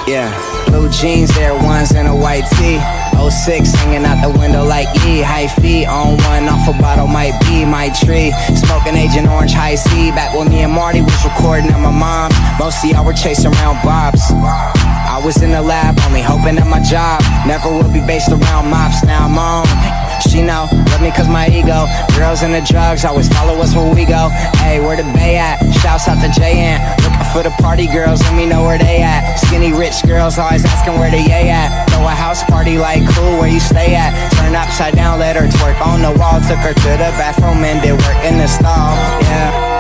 Yeah, blue jeans, Air Ones, and a white tee. 06 hanging out the window like E. High feet on one, off a bottle might be my tree. Smoking Agent Orange High C. Back when me and Marty was recording at my mom's. Most of y'all were chasing around Bob's. I was in the lab, only hoping that my job never would be based around mops. Now I'm on. She know, love me cause my ego. Girls and the drugs always follow us where we go. Hey, where the Bay at? Shouts out to J.N. Looking for the party girls, let me know where they at. Skinny rich girls always asking where the yay at. Throw a house party like cool, where you stay at? Turn upside down, let her twerk on the wall. Took her to the bathroom and did work in the stall, yeah.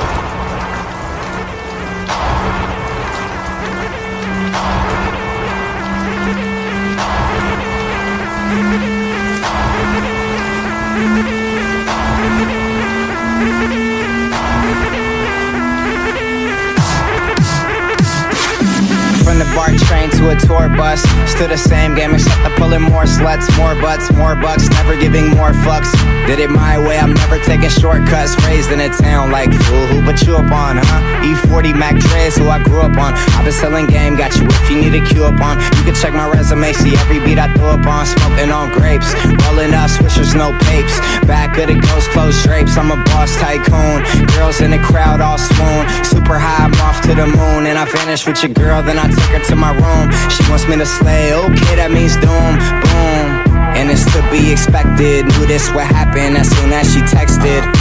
From the BART train to a tour bus, still the same game except I'm pulling more sluts, more butts, more bucks, never giving more fucks. Did it my way, I'm never taking shortcuts. Raised in a town like fool, who put you up on, huh? E40 Mac Dre's who I grew up on. I've been selling game, got you if you need a cue up on. You can check my resume, see every beat I throw up on. Smoking on grapes, rolling up swishers, no papes. Back of the ghost closed drapes, I'm a boss tycoon. Girls in the crowd all swoon. Super high, I'm off to the moon. And I vanish with your girl, then I take her to my room. She wants me to slay, okay, that means doom, boom. And it's to be expected, knew this would happen as soon as she texted.